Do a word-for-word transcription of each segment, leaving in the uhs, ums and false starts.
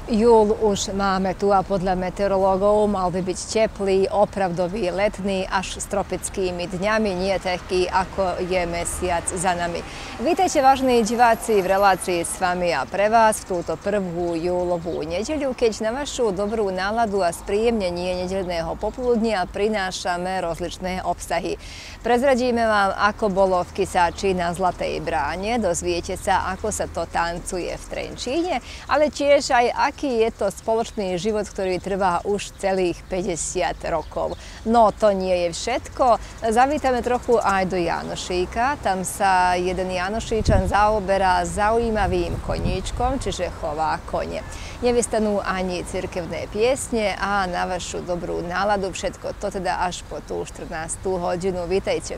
Júl už máme tu a podľa meteorológov mal by byť teplý, opravdový, letný až s tropickými dňami, nie taký, ako je mesiac za nami. Vítajte, vážení diváci, v relácii s vami a pre vás v túto prvú júlovú nedeľu, keď na vašu dobrú náladu a spríjemnenie nedeľného popoludnia prinášame rozličné obsahy. Prezradíme vám, ako bolo v Kisáči na Zlatej bráne, dozviete sa, ako sa to tancuje v Trenčíne, ale tiež aj aký je to spoločný život, ktorý trvá už celých päťdesiat rokov. No to nie je všetko. Zavítame trochu aj do Jánošíka. Tam sa jeden Jánošíčan zaoberá zaujímavým koníčkom, čiže chová kone. Nevystanú ani cirkevné piesne a na vašu dobrú náladu všetko to teda až po tú štrnástu hodinu. Vítajte.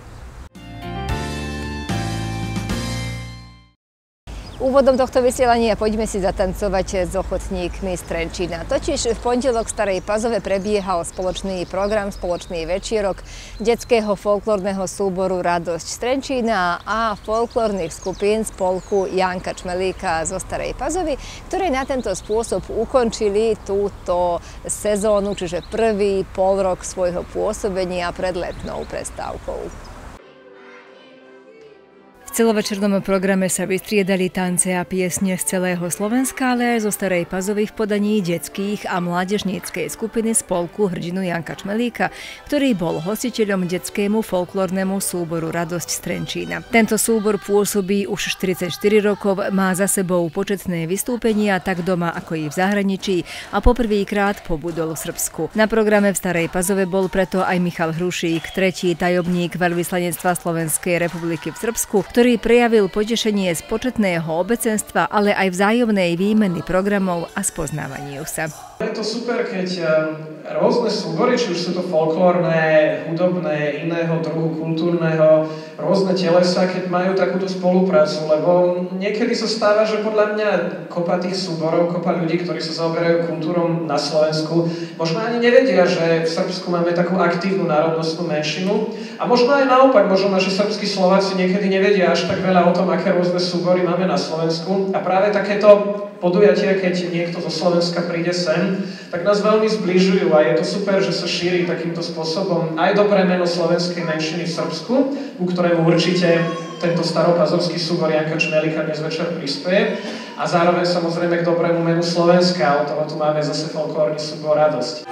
Úvodom tohto vysielania poďme si zatancovať s ochotníkmi z Trenčína. Totiž v pondelok v Starej Pazove prebiehal spoločný program, spoločný večierok detského folklórneho súboru Radosť z Trenčína a folklórnych skupín spolku Janka Čmelíka zo Starej Pazovy, ktoré na tento spôsob ukončili túto sezónu, čiže prvý polrok svojho pôsobenia pred letnou prestávkou. V celovečernom programe sa vystriedali tance a piesne z celého Slovenska, ale aj zo Starej Pazovy v podaní detských a mládežníckej skupiny spolku hrdinu Janka Čmelíka, ktorý bol hostiteľom detskému folklórnemu súboru Radosť z Trenčína. Tento súbor pôsobí už štyridsaťštyri rokov, má za sebou početné vystúpenia tak doma ako i v zahraničí a poprvýkrát pobudol v Srbsku. Na programe v Starej Pazove bol preto aj Michal Hrušík, tretí tajomník veľvyslanectva Slovenskej republiky v Srbsku, ktorý prejavil potešenie z početného obecenstva, ale aj vzájomnej výmeny programov a spoznávaniu sa. Je to super, keď rôzne súbory, či už sú to folklórne, hudobné, iného druhu, kultúrneho, rôzne telesa, keď majú takúto spoluprácu, lebo niekedy sa stáva, že podľa mňa kopa tých súborov, kopa ľudí, ktorí sa zaoberajú kultúrom na Slovensku, možno ani nevedia, že v Srbsku máme takú aktívnu národnostnú menšinu a možno aj naopak, možno naši srbskí Slováci niekedy nevedia až tak veľa o tom, aké rôzne súbory máme na Slovensku a práve takéto podujatia, keď niekto zo Slovenska príde sem, tak nás veľmi zbližujú a je to super, že sa šíri takýmto spôsobom aj dobré meno slovenskej menšiny v Srbsku, ku ktorému určite tento staropazovský súbor Janka Čmelíka dnes večer prispieje a zároveň samozrejme k dobrému menu Slovenska, a od toho tu máme zase folklórny súbor Radosť.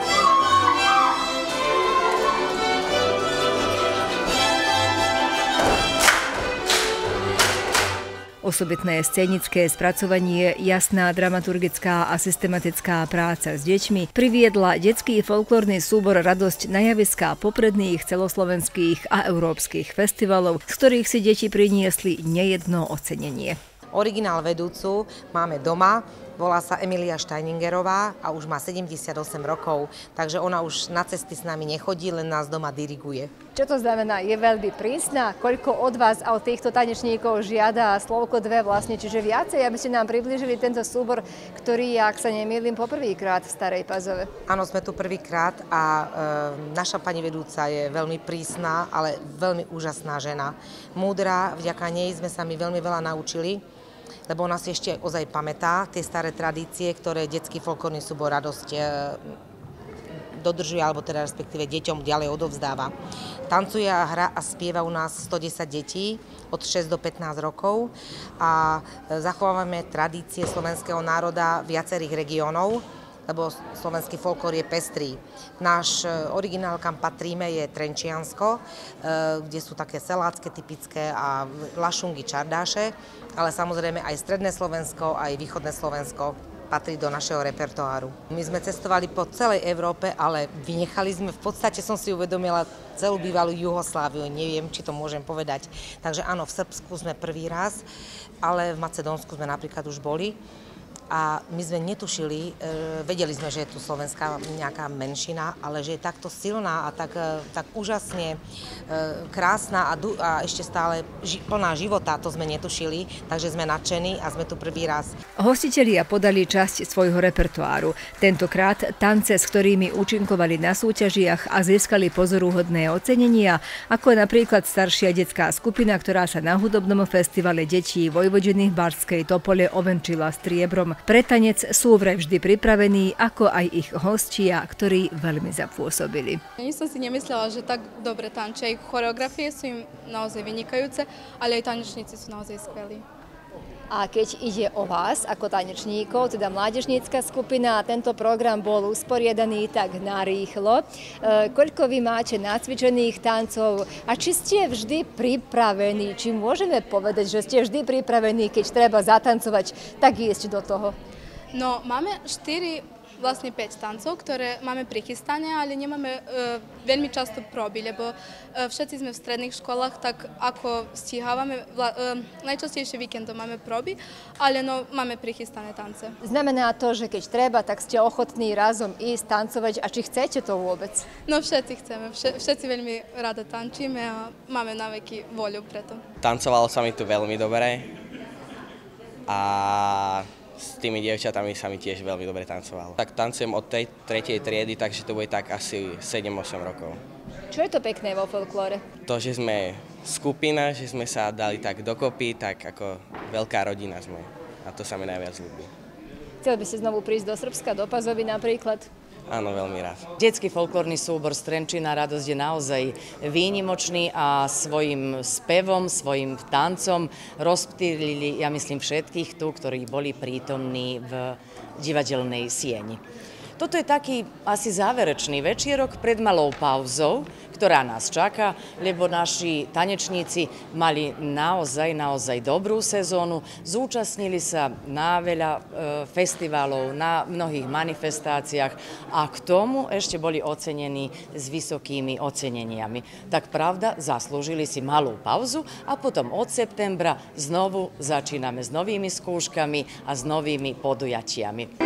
Osobitné scénické spracovanie, jasná dramaturgická a systematická práca s deťmi priviedla detský folklórny súbor Radosť na javiská popredných celoslovenských a európskych festivalov, z ktorých si deti priniesli nejedno ocenenie. Originál vedúcu máme doma, volá sa Emilia Steiningerová a už má sedemdesiatosem rokov, takže ona už na cesty s nami nechodí, len nás doma diriguje. Čo to znamená? Je veľmi prísna? Koľko od vás a od týchto tanečníkov žiada slovko dve vlastne, čiže viacej, aby ste nám priblížili tento súbor, ktorý je, ak sa nemýlim, poprvýkrát v Starej Pazove? Áno, sme tu prvýkrát a e, naša pani vedúca je veľmi prísna, ale veľmi úžasná žena. Múdra, vďaka nej sme sa my veľmi veľa naučili, lebo ona si ešte ozaj pamätá tie staré tradície, ktoré detský folklórny súbor Radosť e, dodržuje, alebo teda respektíve deťom ďalej odovzdáva. Tancuje a hra a spieva u nás stodesať detí od šesť do pätnásť rokov a zachovávame tradície slovenského národa viacerých regiónov, lebo slovenský folklór je pestrý. Náš originál, kam patríme, je Trenčiansko, kde sú také selácké typické a lašungy, čardáše, ale samozrejme aj stredné Slovensko, aj východné Slovensko patrí do našeho repertoáru. My sme cestovali po celej Európe, ale vynechali sme, v podstate som si uvedomila celú bývalú Juhosláviu, neviem, či to môžem povedať. Takže áno, v Srbsku sme prvý raz, ale v Macedónsku sme napríklad už boli. A my sme netušili, e, vedeli sme, že je tu slovenská nejaká menšina, ale že je takto silná a tak, e, tak úžasne e, krásna a, du, a ešte stále ži, plná života, to sme netušili, takže sme nadšení a sme tu prvý raz. Hostitelia podali časť svojho repertoáru. Tentokrát tance, s ktorými účinkovali na súťažiach a získali pozoruhodné ocenenia, ako napríklad staršia detská skupina, ktorá sa na hudobnom festivale detí Vojvodiny v Barskej Topole ovenčila striebrom. Pre tanec sú vraj vždy pripravení, ako aj ich hostia, ktorí veľmi zapôsobili. Ani som si nemyslela, že tak dobre tančia. Ich choreografie sú im naozaj vynikajúce, ale aj tanečníci sú naozaj skvelí. A keď ide o vás ako tanečníkov, teda mládežnícka skupina, tento program bol usporiadaný tak narýchlo. E, koľko vy máte nacvičených tancov a či ste vždy pripravení? Či môžeme povedať, že ste vždy pripravení, keď treba zatancovať, tak ísť do toho? No, máme štyri, vlastne päť tancov, ktoré máme prichystané, ale nemáme e, veľmi často proby, lebo e, všetci sme v stredných školách, tak ako stihávame, vla, e, najčastejšie víkendom máme proby, ale no, máme prichystané tance. Znamená to, že keď treba, tak ste ochotní razom ísť tancovať a či chcete to vôbec? No všetci chceme, všetci veľmi rada tančíme a máme na veky voľu preto. Tancovalo sa mi tu veľmi dobre a s tými dievčatami sa mi tiež veľmi dobre tancovalo. Tak tancujem od tej tretej triedy, takže to bude tak asi sedem osem rokov. Čo je to pekné vo folklóre? To, že sme skupina, že sme sa dali tak dokopy, tak ako veľká rodina sme. A to sa mi najviac ľúbi. Chcel by ste znovu prísť do Srbska, do Pazovy napríklad? Áno, veľmi rád. Detský folklórny súbor z Trenčína Radosť je naozaj výnimočný a svojim spevom, svojim tancom rozptýlili, ja myslím, všetkých tu, ktorí boli prítomní v divadelnej sieni. Toto je taký asi záverečný večierok pred malou pauzou, ktorá nás čaká, lebo naši tanečníci mali naozaj, naozaj dobrú sezónu, zúčastnili sa na veľa e, festivalov, na mnohých manifestáciách a k tomu ešte boli ocenení s vysokými oceneniami. Tak pravda, zaslúžili si malú pauzu a potom od septembra znovu začíname s novými skúškami a s novými podujatiami.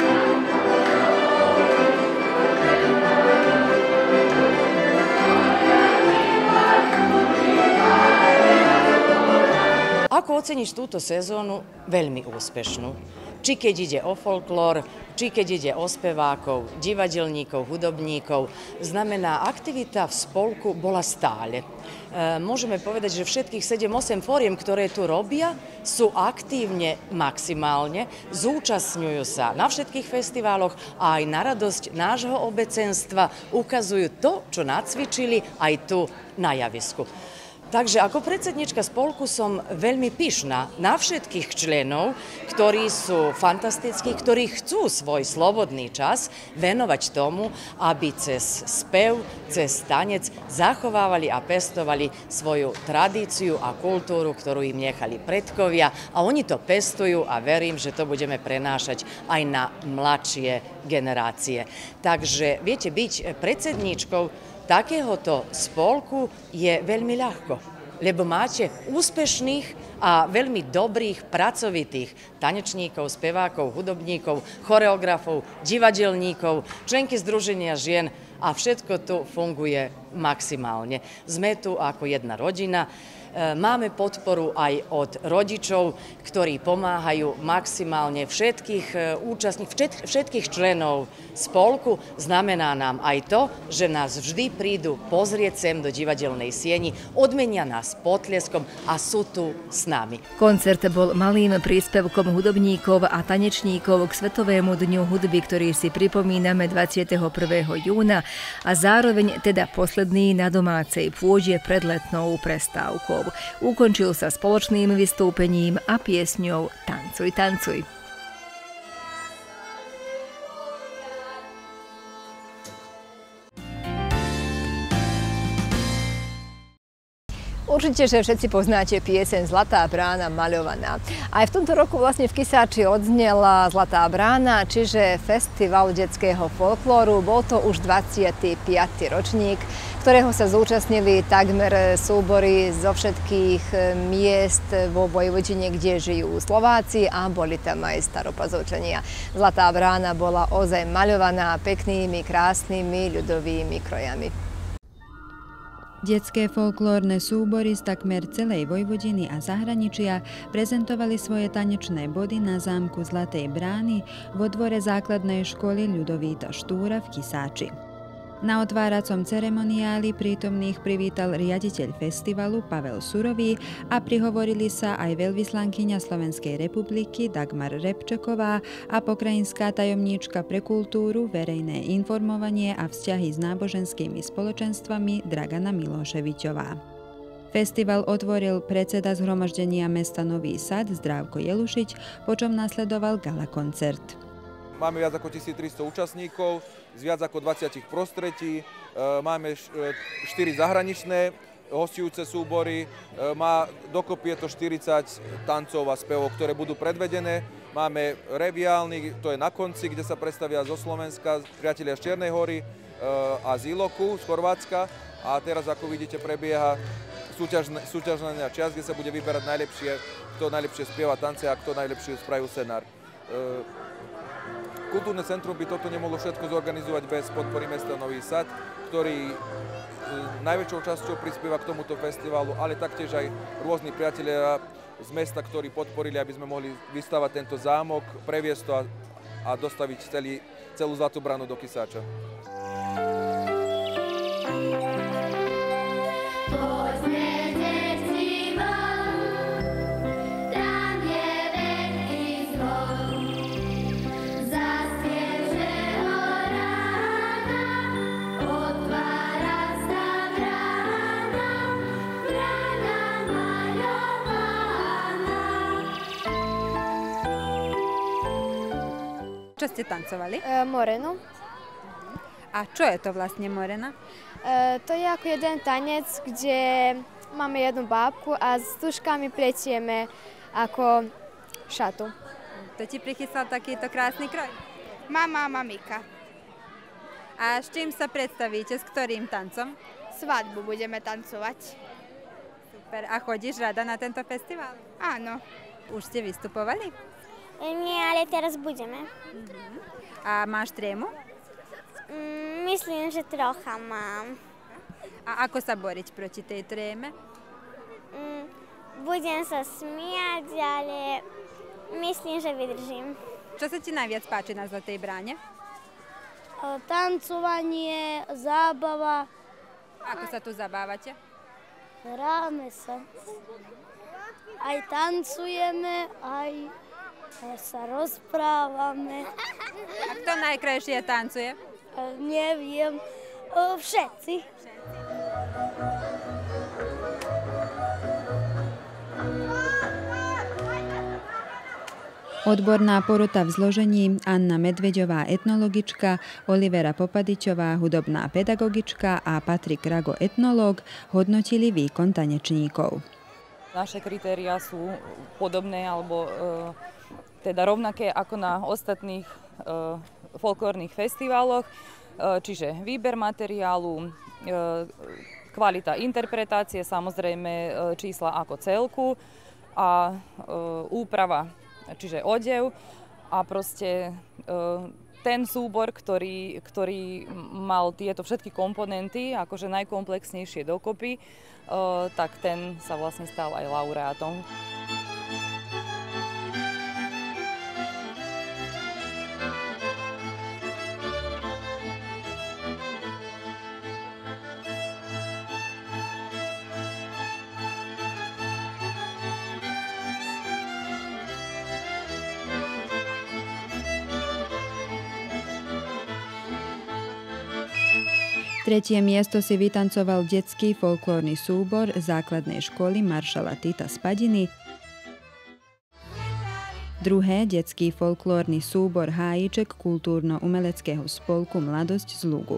Ako oceníš túto sezónu? Veľmi úspešnú. Či keď ide o folklór, či keď ide o spevákov, divadelníkov, hudobníkov, znamená, aktivita v spolku bola stále. E, môžeme povedať, že všetkých sedem osem fóriem, ktoré tu robia, sú aktívne maximálne, zúčastňujú sa na všetkých festivaloch a aj na radosť nášho obecenstva ukazujú to, čo nacvičili aj tu na javisku. Takže ako predsednička spolku som veľmi pyšná na všetkých členov, ktorí sú fantastickí, ktorí chcú svoj slobodný čas venovať tomu, aby cez spev, cez tanec zachovávali a pestovali svoju tradíciu a kultúru, ktorú im nechali predkovia. A oni to pestujú a verím, že to budeme prenášať aj na mladšie generácie. Takže viete, byť predsedníčkou takéhoto spolku je veľmi ľahko, lebo máte úspešných a veľmi dobrých, pracovitých tanečníkov, spevákov, hudobníkov, choreografov, divadelníkov, členky Združenia žien a všetko tu funguje maximálne. Sme tu ako jedna rodina. Máme podporu aj od rodičov, ktorí pomáhajú maximálne všetkých účastníkov, všetkých členov spolku. Znamená nám aj to, že nás vždy prídu pozrieť sem do divadelnej sieni, odmenia nás potlieskom a sú tu s nami. Koncert bol malým príspevkom hudobníkov a tanečníkov k Svetovému dňu hudby, ktorý si pripomíname dvadsiateho prvého júna a zároveň teda posledný na domácej pôde pred letnou prestávkou. Ukončil sa spoločným vystúpením a piesňou Tancuj, tancuj. Určite, že všetci poznáte pieseň Zlatá brána maľovaná. Aj v tomto roku vlastne v Kisáči odznela Zlatá brána, čiže festival detského folklóru. Bol to už dvadsiaty piaty ročník, ktorého sa zúčastnili takmer súbory zo všetkých miest vo Vojvodine, kde žijú Slováci a boli tam aj Staropazovčania. Zlatá brána bola ozaj maľovaná peknými, krásnymi ľudovými krojami. Detské folklórne súbory z takmer celej Vojvodiny a zahraničia prezentovali svoje tanečné body na zámku Zlatej brány vo dvore základnej školy Ľudovíta Štúra v Kisáči. Na otváracom ceremoniáli prítomných privítal riaditeľ festivalu Pavel Surový a prihovorili sa aj veľvyslankyňa Slovenskej republiky Dagmar Repčeková a pokrajinská tajomníčka pre kultúru, verejné informovanie a vzťahy s náboženskými spoločenstvami Dragana Miloševičová. Festival otvoril predseda zhromaždenia mesta Nový Sad Zdravko Jelušič, počom nasledoval gala koncert. Máme viac ako tisíctristo účastníkov z viac ako dvadsiatich prostredí, máme štyri zahraničné hostujúce súbory, má dokopy je to štyridsať tancov a spevov, ktoré budú predvedené. Máme reviálny, to je na konci, kde sa predstavia zo Slovenska priatelia z Čiernej Hory a z Iloku, z Chorvátska. A teraz, ako vidíte, prebieha súťažná časť, kde sa bude vyberať najlepšie, kto najlepšie spieva tance a kto najlepšie spravil scenár. Kultúrne centrum by toto nemohlo všetko zorganizovať bez podpory mesta Nový Sad, ktorý najväčšou časťou prispieva k tomuto festivalu, ale taktiež aj rôzni priatelia z mesta, ktorí podporili, aby sme mohli vystavať tento zámok, previesť to a, a dostaviť celý, celú Zlatú branu do Kysáča. Čo ste tancovali? E, morenu. A čo je to vlastne morena? E, to je ako jeden tanec, kde máme jednu bábku a s tuškami pletieme ako šatu. To ti prichystal takýto krásny kroj? Mama, mamika. A s čím sa predstavíte? S ktorým tancom? Svadbu budeme tancovať. Super. A chodíš rada na tento festival? Áno. Už ste vystupovali? Nie, ale teraz budeme. Uh-huh. A máš trému? Mm, myslím, že trocha mám. A ako sa boriť proti tej tréme? Mm, budem sa smiať, ale myslím, že vydržím. Čo sa ti najviac páči na Zlatej bráne? O, tancovanie, zábava. Ako sa tu zabávate? Hráme sa. Aj tancujeme, aj sa rozprávame. A kto najkrajšie tancuje? Neviem. Všetci. Odborná porota v zložení Anna Medveďová, etnologička, Olivera Popadičová, hudobná pedagogička a Patrik Rago, etnológ, hodnotili výkon tanečníkov. Naše kritériá sú podobné alebo e, teda rovnaké ako na ostatných e, folklórnych festivaloch, e, čiže výber materiálu, e, kvalita interpretácie, samozrejme e, čísla ako celku a e, úprava, čiže odev a proste e, ten súbor, ktorý, ktorý mal tieto všetky komponenty, akože najkomplexnejšie dokopy, Uh, tak ten sa vlastne stal aj laureátom. Tretie miesto si vytancoval detský folklórny súbor základnej školy maršala Tita Spadiny. Druhé detský folklórny súbor Hájiček kultúrno-umeleckého spolku Mladosť z Lugu.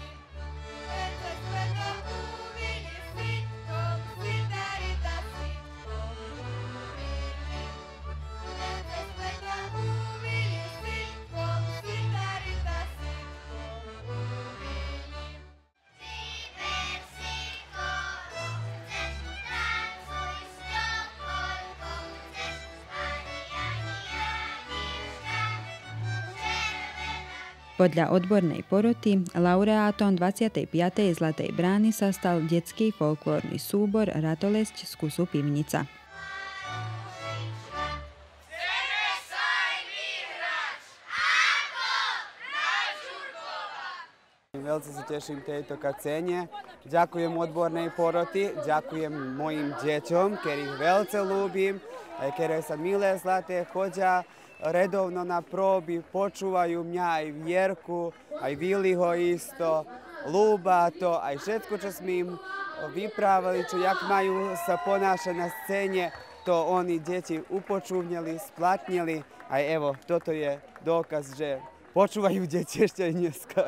Podľa odbornej poroty laureátom dvadsiatej piatej Zlatej brány sa stal detský folklórny súbor Ratolesť z kusu Pivnica. veľmi sa teším tejto kacene. Ďakujem odbornej poroti, ďakujem mojim deťom, ktorých veľmi ľúbim, ktoré sa milé, zlaté, chodia redovno na proby, počúvajú mňa aj Vierku, aj Viliho isto, ľúba to, aj všetko, čo sme im vyprávali, čo jak majú sa ponášať na scéne, to oni deti upočúvnili, splatnili. Aj evo, toto je dôkaz, že počúvajú deti ešte aj dneska.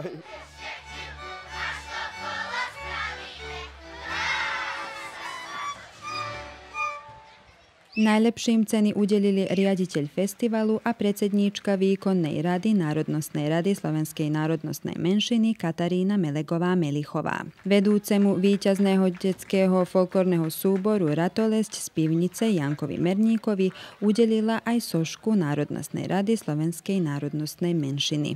Najlepším ceny udelili riaditeľ festivalu a predsedníčka výkonnej rady Národnostnej rady Slovenskej národnostnej menšiny Katarína Melegová-Melichová. Vedúcemu víťazného detského folklórneho súboru Ratolesť z Pivnice Jankovi Merníkovi udelila aj sošku Národnostnej rady Slovenskej národnostnej menšiny.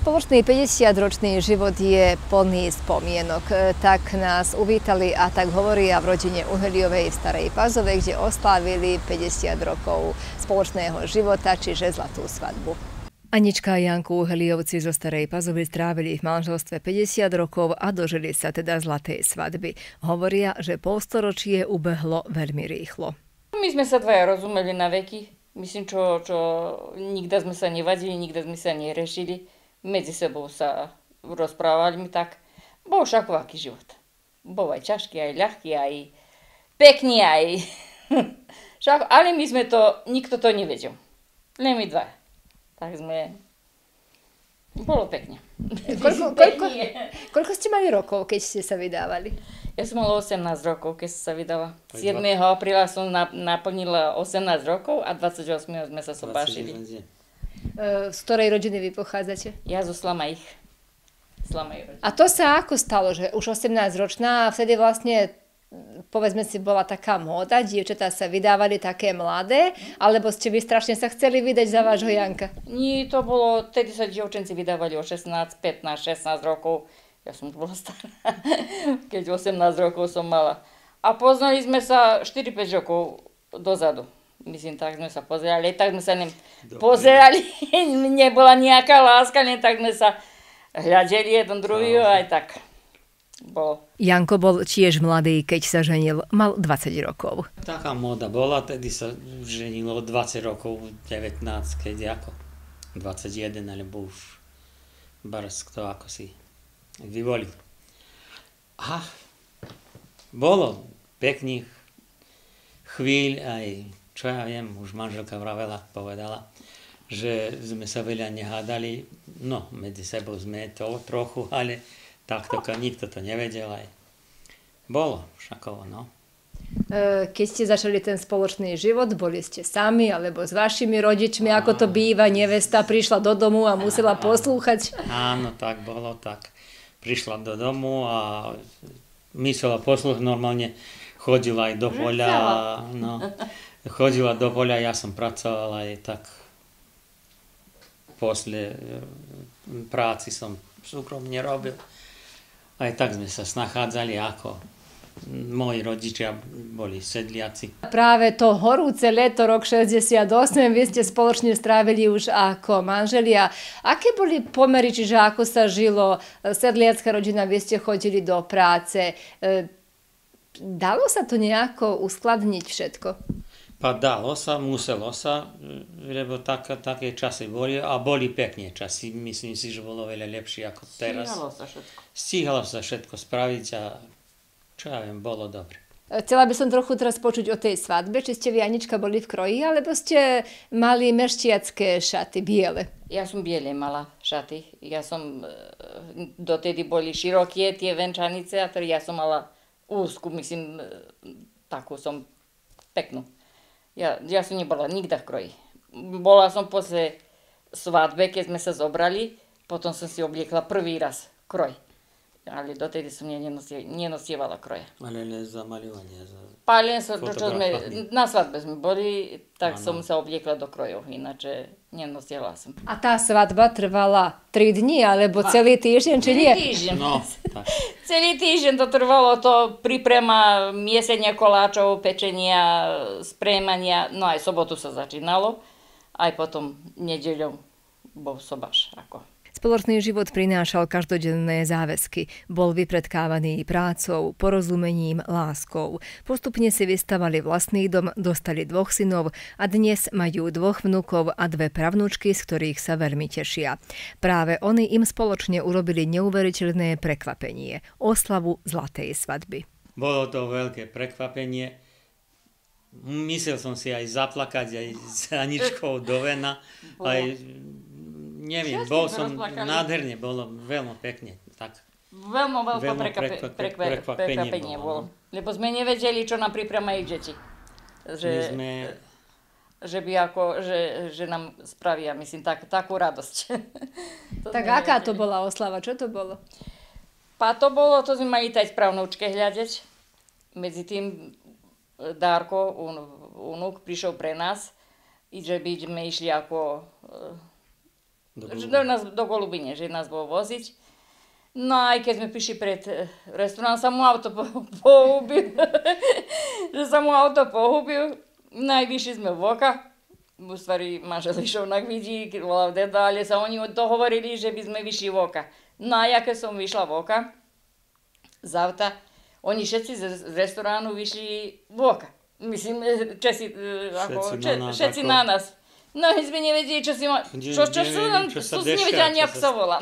Spoločný päťdesiatročný život je plný spomienok. Tak nás uvítali a tak hovoria v rodine Uheliovej v Starej Pazove, kde oslávili päťdesiat rokov spoločného života, čiže zlatú svadbu. Anička a Janko Uheliovci zo Starej Pazovy strávili v manželstve päťdesiat rokov a dožili sa teda zlatej svadby. Hovoria, že polstoročie ubehlo veľmi rýchlo. My sme sa dvaja rozumeli na veky. Myslím, čo, čo nikda sme sa nevadili, nikda sme sa nerešili. Medzi sebou sa rozprávali mi tak. Bol všakovaký život. Bol aj ťažký, aj ľahký, aj pekný, aj... Však, ale my sme to, nikto to nevedel. Len my dva. Tak sme... Bolo pekne. Koľko, koľko, koľko ste mali rokov, keď ste sa vydávali? Ja som mala osemnásť rokov, keď som sa vydala. siedmeho apríla som naplnila osemnásť rokov a dvadsiateho ôsmeho sme sa sobášili. Z ktorej rodiny vy pochádzate? Ja zo Slamajich. Slamajich. A to sa ako stalo, že už osemnásťročná a vtedy vlastne, povedzme si, bola taká móda, dievčatá sa vydávali také mladé, alebo ste vy strašne sa chceli vydať za vášho Janka? Nie, to bolo, vtedy sa dievčenci vydávali o šestnásť, pätnásť, šestnásť rokov. Ja som bola stará, keď osemnásť rokov som mala. A poznali sme sa štyri päť rokov dozadu. Myslím, tak sme sa pozerali, tak sme sa ne... pozerali, nebola nejaká láska, len tak sme sa hľadeli jeden druhý, aj tak bolo. Janko bol tiež mladý, keď sa ženil, mal dvadsať rokov. Taká móda bola, tedy sa ženilo dvadsať rokov, devätnásť, keď ako dvadsaťjeden, alebo už baraz kto ako si vyvolil. A bolo pekných chvíľ aj, čo ja viem, už manželka vravela, povedala, že sme sa veľa nehádali, no, medzi sebou sme to trochu, ale takto nikto to nevedel aj. Bolo všakovo, no. Keď ste začali ten spoločný život, boli ste sami, alebo s vašimi rodičmi, ako to býva, nevesta prišla do domu a musela poslúchať? Áno, tak bolo, tak. Prišla do domu a myslela poslúchať, normálne chodila aj do poľa, no. Chodila do poľa, ja som pracoval aj tak. Posle práci som súkromne robil. Aj tak sme sa nachádzali, ako moji rodičia boli sedliaci. Práve to horúce leto, rok šesťdesiatosem, vy ste spoločne strávili už ako manželia. Aké boli pomery, čiže ako sa žilo? Sedliacká rodina, vy ste chodili do práce. Dalo sa to nejako uskladniť všetko? Pa dalo sa, muselo sa, lebo tak, také časy boli a boli pekné časy. Myslím si, že bolo veľa lepšie ako teraz. Stíhalo sa všetko. Stíhalo sa všetko spraviť a čo ja viem, bolo dobre. Chcela by som trochu teraz počuť o tej svadbe. Či ste vy, Anička, boli v kroji, alebo ste mali meštiacké šaty, biele? Ja som biele mala šaty. Ja som, dotedy boli široké tie venčanice, a tedy ja som mala úzku, myslím, takú som peknú. Ja, ja som nebola nikde v kroji. Bola som posle svadbe, keď sme sa zobrali, potom som si obliekla prvý raz kroj. Ale dotedy som nenosievala kroje. Ale len za maľovanie, za Pa len so, to, čo sme, na svadbe sme boli, tak ano. Som sa obliekla do krojov, ináče nenosiela som. A tá svadba trvala tri dni, alebo a, celý týždeň, či nie? Celý týždeň. No, celý týždeň to trvalo, to priprema miesenia koláčov, pečenia, sprémania, no aj sobotu sa začínalo, aj potom nedeľou bol sobáš, ako. Spoločný život prinášal každodenné záväzky. Bol vypredkávaný prácou, porozumením, láskou. Postupne si vystavali vlastný dom, dostali dvoch synov a dnes majú dvoch vnukov a dve pravnúčky, z ktorých sa veľmi tešia. Práve oni im spoločne urobili neuveriteľné prekvapenie. Oslavu zlatej svadby. Bolo to veľké prekvapenie. Myslel som si aj zaplakať aj s Aničkou do vena. Aj... Neviem, bol som nádherne, bolo veľmi pekne. Tak. Veľmi veľké prekvapenie bolo. Lebo sme nevedeli, čo nám pripremajú deti. Že, sme... že by ako, že, že nám spravia, myslím, tak, takú radosť. Tak aká nevedeli. To bola oslava? Čo to bolo? Pa to bolo, to sme mali taj správnoučke hľadeť. Medzi tým Darko, unuk, prišiel pre nás. I že by sme išli ako... do, do, nás, do Golubine, že nás bol voziť. No aj keď sme prišli pred restorán, sa mu auto pohubil. že sa mu auto pohubil. No aj vyšli sme v oka. V stvari manžel išiel na vidí, volal deda, ale sa oni dohovorili, že by sme vyšli v oka. No a ja keď som vyšla v oka z auta, oni všetci z, z restoránu vyšli v oka. Myslím, Česi, ako, všetci, na nás, všetci ako... na nás. No my sme nevedeli, čo si ma... Čo, čo, čo, čo, čo, čo nevedeli, ani ako sa volám.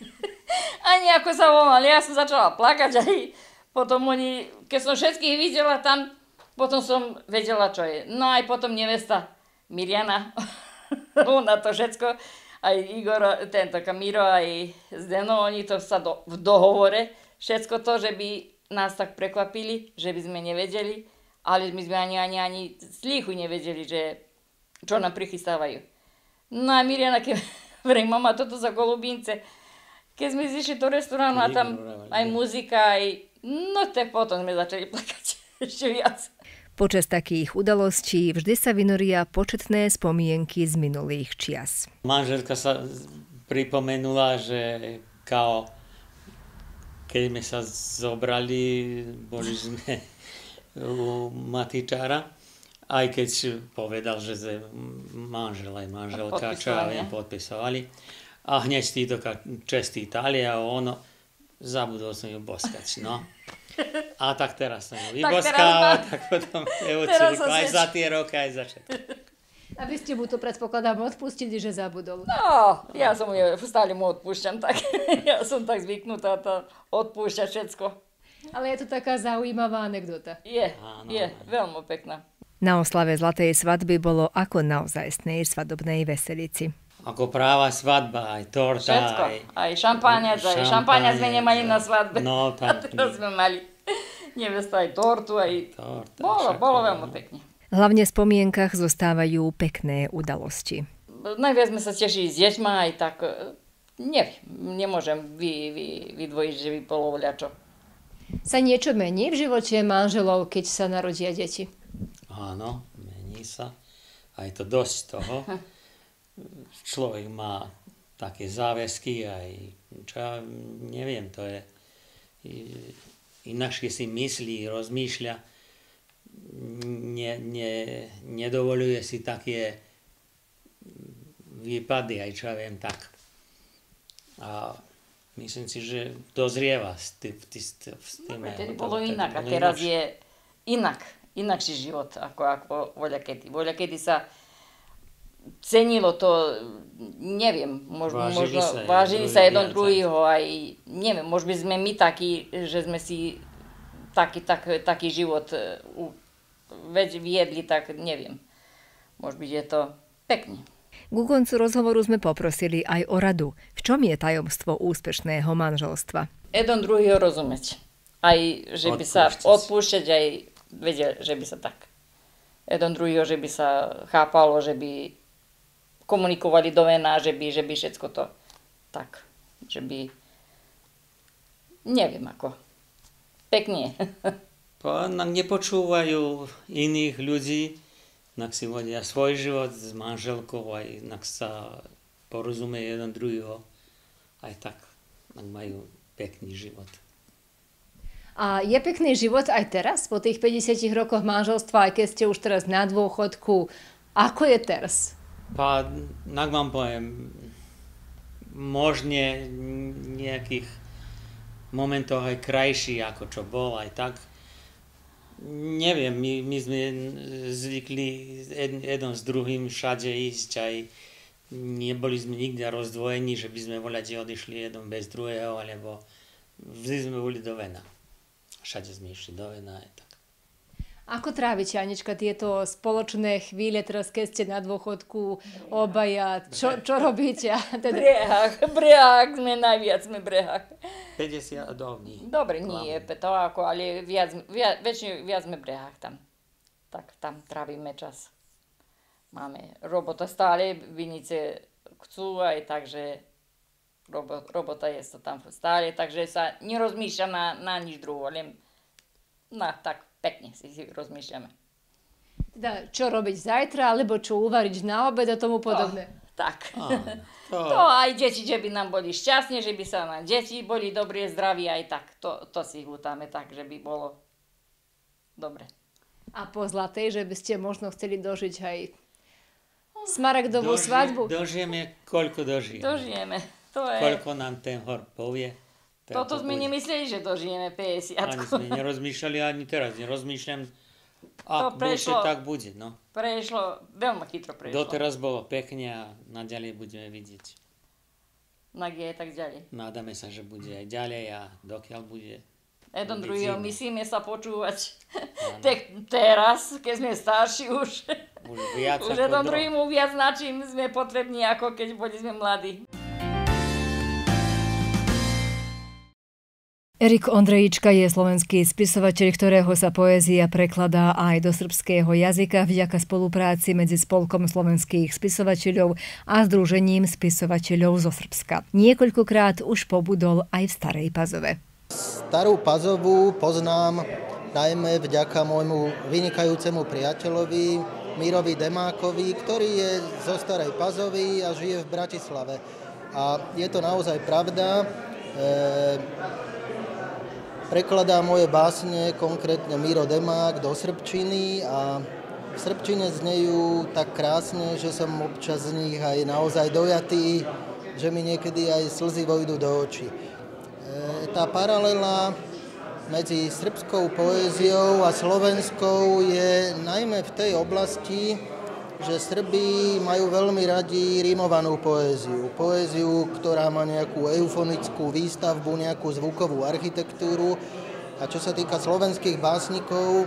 Ani ako sa volám. Ja som začala plakať aj potom oni, keď som všetkých videla tam, potom som vedela, čo je. No aj potom nevesta Mirjana, ona to všetko, aj Igor, tento Kamiro, aj Zdeno, oni to sa do, v dohovore, všetko to, že by nás tak prekvapili, že by sme nevedeli, ale my sme ani, ani, ani slíchu nevedeli, že čo nám prichystávajú. No a Mirjana, keď vrejme, mama, toto za Golubince, keď sme zišli do restoránu a tam aj muzika, aj, no tak potom sme začali plakať ešte viac. Počas takých udalostí vždy sa vynoria početné spomienky z minulých čias. Manželka sa pripomenula, že kao, keď sme sa zobrali, boli sme u Matičára, aj keď povedal, že je manžel aj manželka, čo ja viem, podpisovali. A hneď títo čestítali a ono, zabudol som ju boskať, no. A tak teraz som ju vyboskal, tak, tak potom je odcíliko aj za tie roky, aj za všetko. A vy ste mu to predpokladám odpustili, že zabudol. No, ja som ju stále mu odpúšťam, tak ja som tak zvyknutá to odpúšťať všetko. Ale je to taká zaujímavá anekdota. Je, Áno. je, veľmi pekná. Na oslave Zlatej svadby bolo ako naozajstnej svadobnej veselici. Ako práva svadba, aj torta, všetko. aj... Aj šampanec, aj šampanec sme nemali na svadbe. No, tam... A teraz sme mali nevesta aj tortu, aj... Torta, bolo, však, bolo veľmi pekne. Hlavne v spomienkach zostávajú pekné udalosti. Najviac sme sa tešili s deťma, aj tak... Neviem, nemôžem vy, vy, vydvojiť, že by bolo voľačo. Sa niečo mení v živote manželov, keď sa narodia deti? Áno, mení sa. Aj to dosť toho. Človek má také záväzky, aj čo ja neviem, to je inakšie si myslí, rozmýšľa, ne, ne, nedovoluje si také výpady, aj čo ja viem, tak. A myslím si, že dozrieva s tým. No, tedy bolo inak, a teraz je inak, inakší život, ako, ako voľakedy. Voľakedy sa cenilo to, neviem, možno, vážili možno sa, vážili sa jeden druhýho, aj, neviem, možno by sme my takí, že sme si taký, tak, taký život uh, viedli, tak neviem. Možno by je to pekne. Ku koncu rozhovoru sme poprosili aj o radu. V čom je tajomstvo úspešného manželstva? Jeden druhýho rozumieť. Aj, že by sa odpúšťať, aj vedel, že by sa tak. Jeden druhýho, že by sa chápalo, že by komunikovali do vena, že by, že by všetko to tak, že by, neviem ako, pekne. Nak nepočúvajú iných ľudí, nak si vodia svoj život s manželkou, aj nak sa porozumie jeden druhýho, aj tak, nak majú pekný život. A je pekný život aj teraz, po tých päťdesiatich rokoch manželstva, aj keď ste už teraz na dôchodku, ako je teraz? Pa, nak vám poviem, možne nejakých momentov aj krajší, ako čo bol, aj tak. Neviem, my, my sme zvykli jeden s druhým všade ísť, aj neboli sme nikde rozdvojení, že by sme voľade odišli jeden bez druhého, alebo vždy sme boli do vena. Všade sme išli do vena, aj tak. Ako trávite, Anička, tieto spoločné chvíle, teraz keď ste na dôchodku obaja, čo, čo robíte? Teda... Brehách, brehách sme najviac, sme brehách. päťdesiat dní. Dobre, nie je to ako, ale viac, viac, väčšine viac sme brehách tam. Tak tam trávime čas. Máme robota stále, vinice chcú aj takže robot, robota je to tam stále, takže sa nerozmýšľa na, na nič druhé, len na tak. Pekne si rozmýšľame. Teda, čo robiť zajtra, alebo čo uvariť na obed a tomu podobné? Tak. Áno, to... to aj deti, že by nám boli šťastní, že by sa nám deti boli dobré, zdraví, aj tak. To, to si hútame tak, že by bolo dobre. A po zlatej, že by ste možno chceli dožiť aj smaragdovú Doži, svadbu? Dožijeme, koľko dožijeme. Dožijeme. To je... Koľko nám ten hor povie. Toto sme bude. Nemysleli, že dožijeme päťdesiatku. Ani sme nerozmýšľali, ani teraz nerozmýšľam. Ak bude, tak bude. No. Prešlo, veľmi chytro prešlo. Doteraz bolo pekne a naďalej budeme vidieť. Na kde je tak ďalej. Nádame sa, že bude aj ďalej a dokiaľ bude. Jeden druhého musíme sa počúvať. Te, teraz, keď sme starší už. Už viac už jeden druhému viac na čím sme potrební, ako keď boli sme mladí. Erik Ondrejička je slovenský spisovateľ, ktorého sa poézia prekladá aj do srbského jazyka vďaka spolupráci medzi Spolkom slovenských spisovateľov a Združením spisovateľov zo Srbska. Niekoľkokrát už pobudol aj v Starej Pazove. Starú Pazovu poznám najmä vďaka môjmu vynikajúcemu priateľovi Mirovi Demákovi, ktorý je zo Starej Pazovy a žije v Bratislave. A je to naozaj pravda. E- Prekladá moje básne, konkrétne Miro Demák, do srbčiny a v srbčine znejú tak krásne, že som občas z nich aj naozaj dojatý, že mi niekedy aj slzy vojdu do očí. E, tá paralela medzi srbskou poéziou a slovenskou je najmä v tej oblasti, že Srbi majú veľmi radi rímovanú poéziu. Poéziu, ktorá má nejakú eufonickú výstavbu, nejakú zvukovú architektúru. A čo sa týka slovenských básnikov,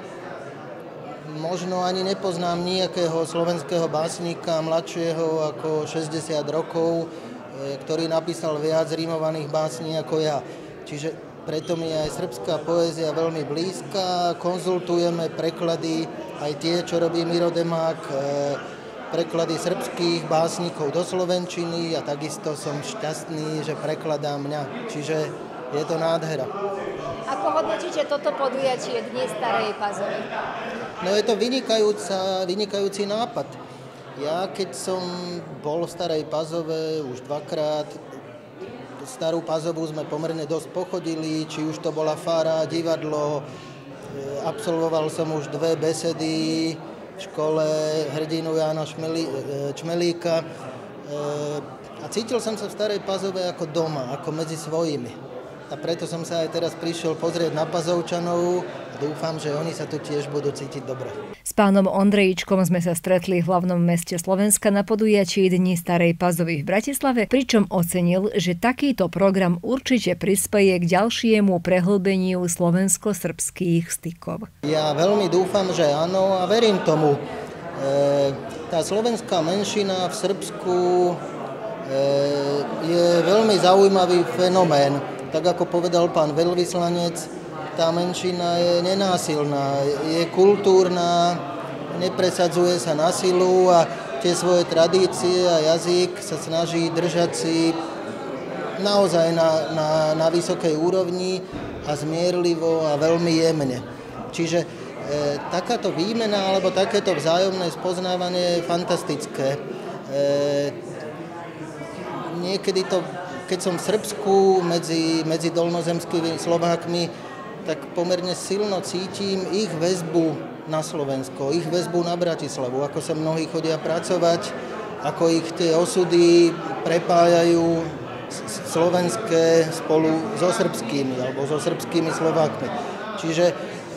možno ani nepoznám nejakého slovenského básnika mladšieho ako šesťdesiat rokov, ktorý napísal viac rímovaných básní ako ja. Čiže preto mi je aj srbská poézia veľmi blízka. Konzultujeme preklady, aj tie, čo robí Miro Demák, preklady srbských básnikov do slovenčiny a takisto som šťastný, že prekladá mňa. Čiže je to nádhera. Ako hodnotíte toto podujatie Dni Starej Pazovy? No je to vynikajúca, vynikajúci nápad. Ja keď som bol v Starej Pazove už dvakrát, Starú Pazovu sme pomerne dosť pochodili, či už to bola fara, divadlo, absolvoval som už dve besedy v škole hrdinu Jána Šmeli, Čmelíka a cítil som sa v Starej Pazove ako doma, ako medzi svojimi. A preto som sa aj teraz prišiel pozrieť na Pazovčanov a dúfam, že oni sa tu tiež budú cítiť dobre. S pánom Ondrejičkom sme sa stretli v hlavnom meste Slovenska na podujatí Dní Starej Pazovy v Bratislave, pričom ocenil, že takýto program určite prispeje k ďalšiemu prehlbeniu slovensko-srbských stykov. Ja veľmi dúfam, že áno a verím tomu. E, tá slovenská menšina v Srbsku e, je veľmi zaujímavý fenomén. Tak ako povedal pán veľvyslanec, tá menšina je nenásilná, je kultúrna, nepresadzuje sa na silu a tie svoje tradície a jazyk sa snaží držať si naozaj na, na, na vysokej úrovni a zmierlivo a veľmi jemne. Čiže e, takáto výmena alebo takéto vzájomné spoznávanie je fantastické. E, niekedy to Keď som v Srbsku medzi, medzi dolnozemskými Slovákmi, tak pomerne silno cítim ich väzbu na Slovensko, ich väzbu na Bratislavu, ako sa mnohí chodia pracovať, ako ich tie osudy prepájajú slovenské spolu so srbskými alebo so srbskými Slovákmi. Čiže e,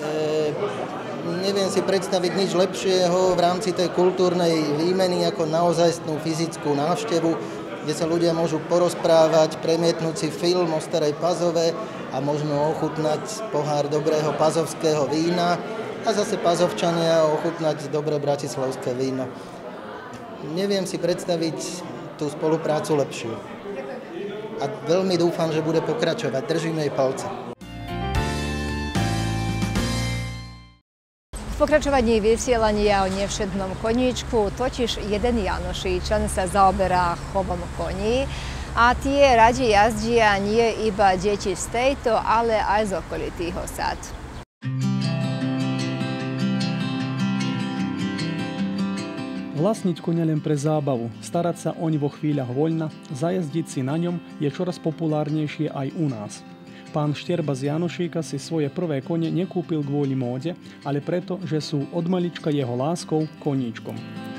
neviem si predstaviť nič lepšieho v rámci tej kultúrnej výmeny ako naozajstnú fyzickú návštevu, kde sa ľudia môžu porozprávať, premietnúť si film o Starej Pazove a možno ochutnať pohár dobrého pazovského vína a zase Pazovčania ochutnať dobré bratislavské víno. Neviem si predstaviť tú spoluprácu lepšiu. A veľmi dúfam, že bude pokračovať. Držím jej palce. V pokračovaní vysielania o nevšednom koníčku totiž jeden Janošíčan sa zaoberá chovom koní a tie radi jazdia nie iba deti z tejto, ale aj z okolitých osad. V Vlastniť koňa len pre zábavu, starať sa oň vo chvíľach voľna, zajazdiť si na ňom je čoraz populárnejšie aj u nás. Pán Šterba z Janošíka si svoje prvé kone nekúpil kvôli móde, ale preto, že sú od malička jeho láskou koníčkom.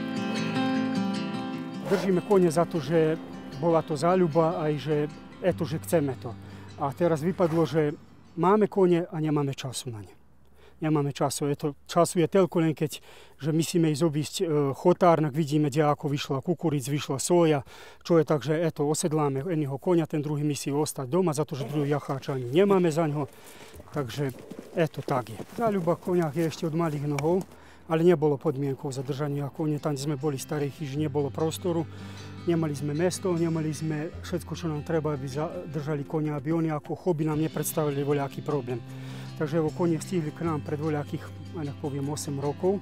Držíme kone za to, že bola to záľuba aj že eto, že chceme to. A teraz vypadlo, že máme kone a nemáme času na ne. Nemáme času. Je to, času je toľko len keď, že musíme ísť obísť e, chotárnak, vidíme, kde ako vyšla kukuric, vyšla soja, čo je tak, že eto, osedláme jedného konia, ten druhý musí ostať doma, za to, že druhý jacháča ani nemáme za ňo. Takže eto, tak je. Záľuba v koniach je ešte od malých nohov, ale nebolo podmienkov za držanie konia. Tam, kde sme boli starí chyži, nebolo prostoru. Nemali sme mesto, nemali sme všetko, čo nám treba, aby držali konia, aby oni ako hobby nám nepredstavili voľaký problém. Takže evo, konie stihli k nám pred voľakých, aj poviem, osem rokov. E,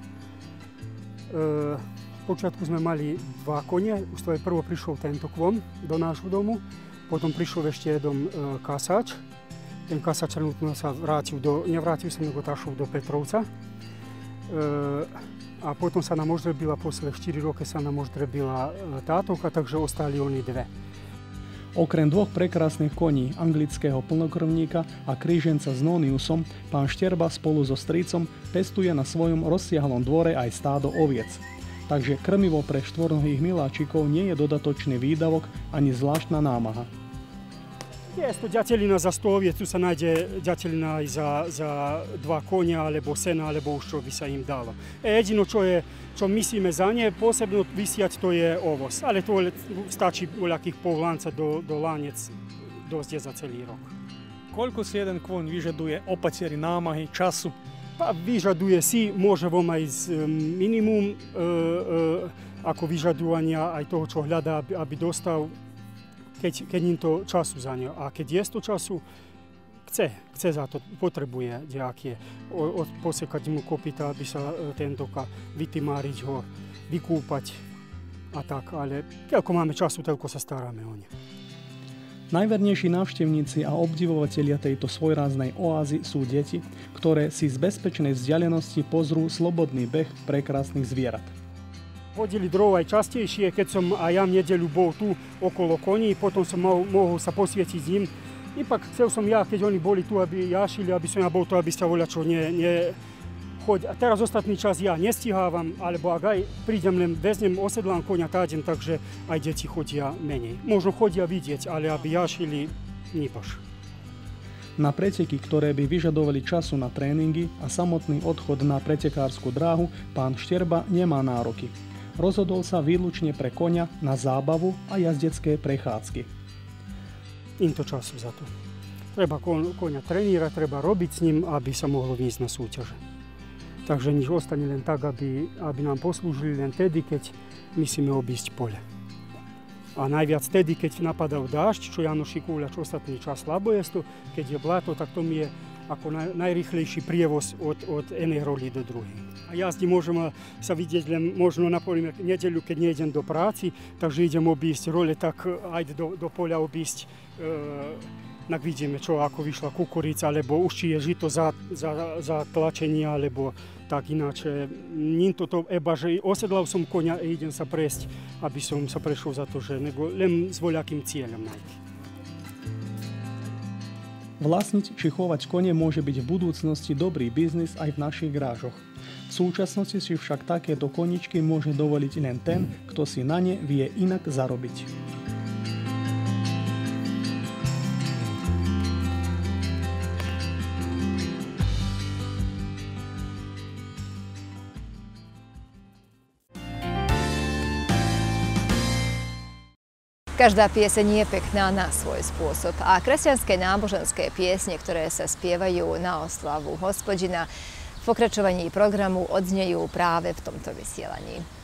v počiatku sme mali dva konie, už to aj prvo prišiel tento kvon do nášho domu, potom prišiel ešte jeden e, kasač. Ten kasač sa vrátil do, nevrátil sa, nego tašol do Petrovca. E, a potom sa nám oždrebila, posle štyri roky sa nám oždrebila tátovka, takže ostali oni dve. Okrem dvoch prekrásnych koní, anglického plnokrvníka a kríženca s Noniusom, pán Šterba spolu so strýcom pestuje na svojom rozsiahlom dvore aj stádo oviec. Takže krmivo pre štvornohých miláčikov nie je dodatočný výdavok ani zvláštna námaha. Je to ďatelina za sto oviec, tu sa nájde ďatelina aj za, za dva konia, alebo sena, alebo už čo by sa im dalo. E, jedino, čo, je, čo myslíme za ne, posebno vysiať, to je ovoz. Ale to stačí voľakých pol lanca do, do lánec, dosť je za celý rok. Koľko si jeden kôň vyžaduje opatery, námahy, času? Pa, vyžaduje si, môže vám aj z minimum e, e, ako vyžadovania aj toho, čo hľadá, aby, aby dostal. Keď, keď im to času za ňo. A keď je to času, chce, chce za to, potrebuje nejaké, od, posekať mu kopyta, aby sa ten doká vytimáriť ho, vykúpať a tak. Ale keľko máme času, toľko sa staráme o ne. Najvernejší návštevníci a obdivovatelia tejto svojráznej oázy sú deti, ktoré si z bezpečnej vzdialenosti pozrú slobodný beh prekrásnych zvierat. Hodili drov aj častejšie, keď som aj ja v nedeľu bol tu okolo koní, potom som mohol, mohol sa posvietiť im. Ipak chcel som ja, keď oni boli tu, aby jašili, aby som ja bol tu, aby sa voľačo ne, ne choď. A teraz ostatný čas ja nestihávam, alebo ak aj prídem len veznem, osedlám koňa tádem, takže aj deti chodia menej. Možno chodia vidieť, ale aby jašili, nibaš. Na preteky, ktoré by vyžadovali času na tréningy a samotný odchod na pretekárskú dráhu, pán Šterba nemá nároky. Rozhodol sa výlučne pre koňa na zábavu a jazdecké prechádzky. Týmto času za to. Treba koňa trenírať, treba robiť s ním, aby sa mohlo výjsť na súťaže. Takže nič ostane len tak, aby, aby nám poslúžili len tedy, keď musíme obísť pole. A najviac tedy, keď napadal dážď, čo Janošíku čo ostatný čas slabo je to, keď je blato, tak to mi je ako naj, najrýchlejší prievoz od, od jednej roli do druhej. A jazdy môžem sa vidieť len možno na nedeľu, keď nejdem do práci, takže idem obísť role, tak aj do, do poľa obísť, e, tak vidíme, čo ako vyšla kukurica, alebo už či je žito za, za, za tlačenie, alebo tak ináče. Nie toto eba, že osedlal som koňa a idem sa prejsť, aby som sa prešiel za to, že nebo len s voľakým cieľom nájsť. Vlastniť či chovať kone môže byť v budúcnosti dobrý biznis aj v našich garážoch. V súčasnosti si však takéto koničky môže dovoliť len ten, kto si na ne vie inak zarobiť. Každá pieseň je pekná na svoj spôsob a kresťanské náboženské piesne, ktoré sa spievajú na oslavu Hospodina, v pokračovaní programu odznejú práve v tomto vysielaní.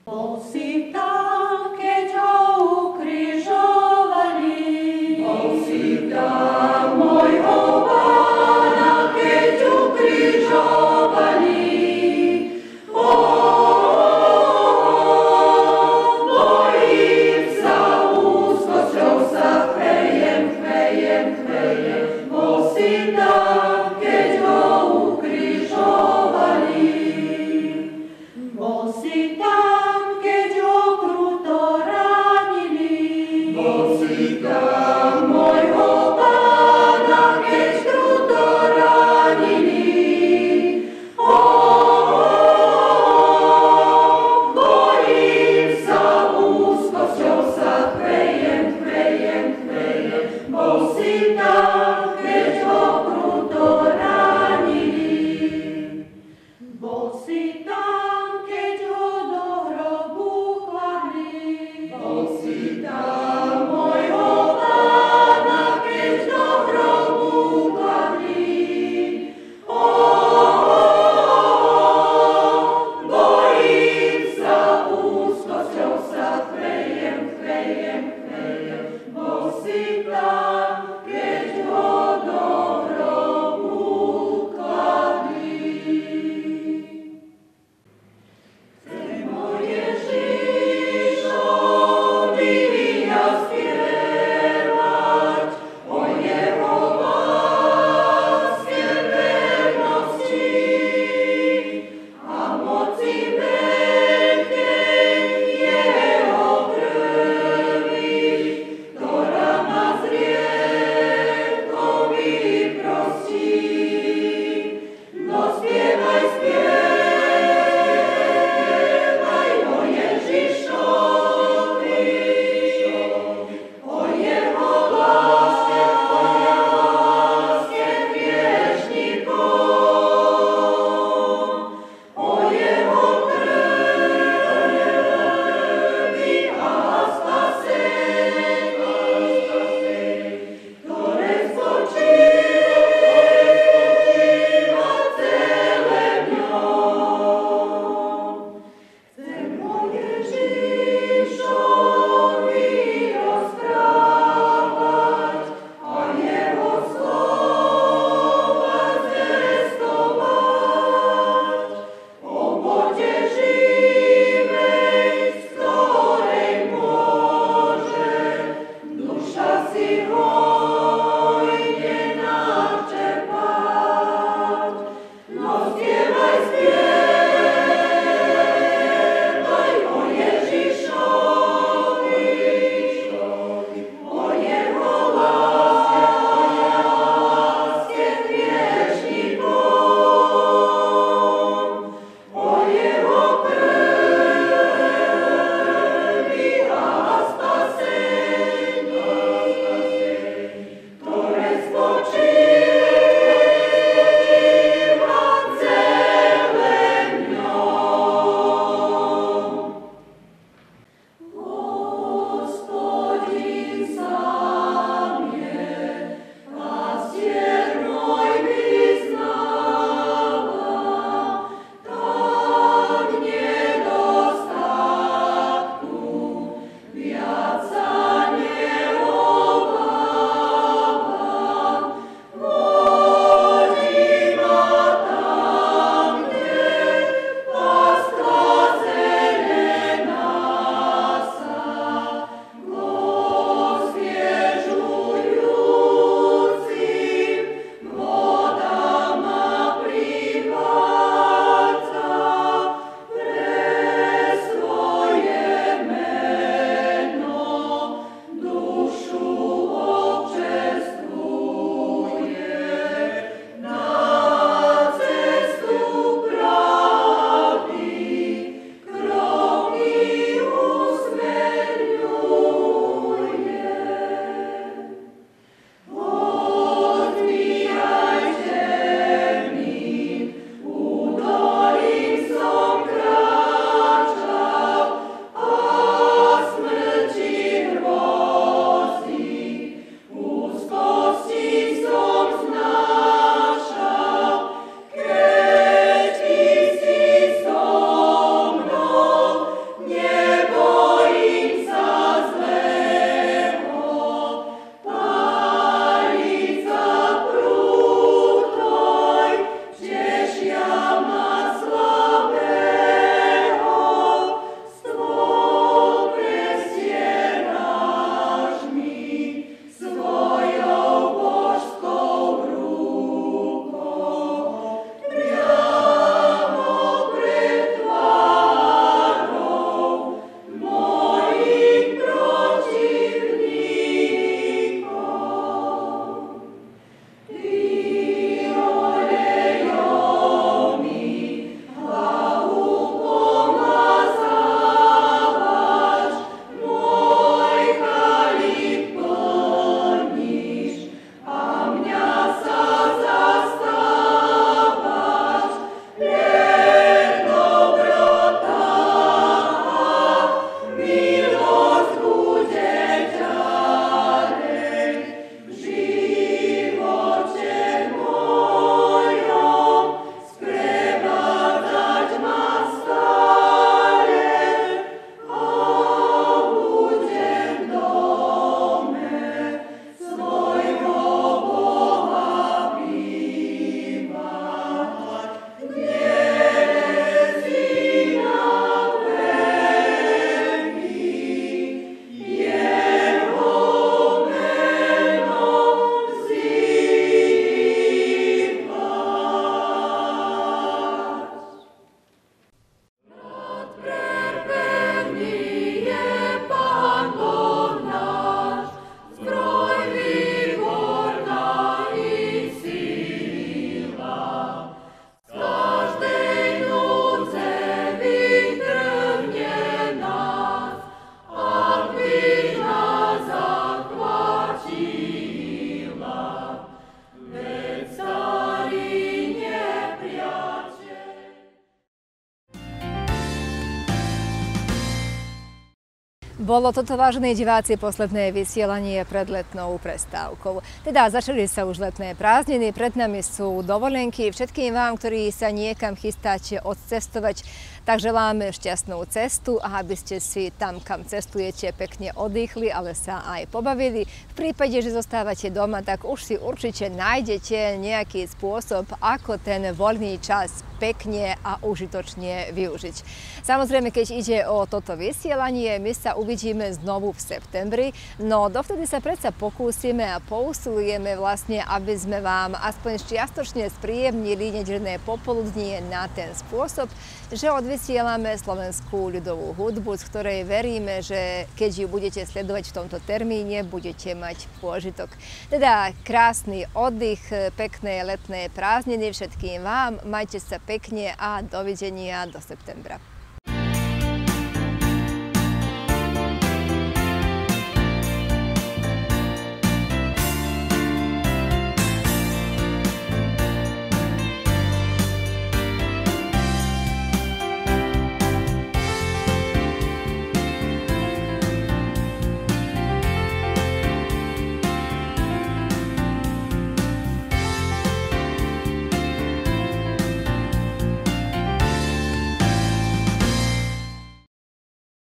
Bol si tam, keď ho ukrižovali. Bol si tam, môjho Pána, keď ukrižovali. Bojím sa, úzkosťou sa chvejem, chvejem, chvejem. Bol si tam, keď ho ukrižovali. Bol si tam, keď ho Bolo toto, vážení diváci, posledné vysielanie pred letnou prestávkou. Teda začali sa už letné prázdniny, pred nami sú dovolenky. Všetkým vám, ktorí sa niekam chystáte odcestovať, tak želáme šťastnú cestu a aby ste si tam, kam cestujete, pekne oddychli, ale sa aj pobavili. V prípade, že zostávate doma, tak už si určite nájdete nejaký spôsob, ako ten voľný čas pekne a užitočne využiť. Samozrejme, keď ide o toto vysielanie, my sa uvidíme znovu v septembri, no dovtedy sa predsa pokúsime a pousilujeme vlastne, aby sme vám aspoň čiastočne spríjemnili nedeľné popoludnie na ten spôsob, že odvysielame slovenskú ľudovú hudbu, z ktorej veríme, že keď ju budete sledovať v tomto termíne, budete mať pôžitok. Teda krásny oddych, pekné letné prázdniny všetkým vám, majte sa pekne a dovidenia do septembra.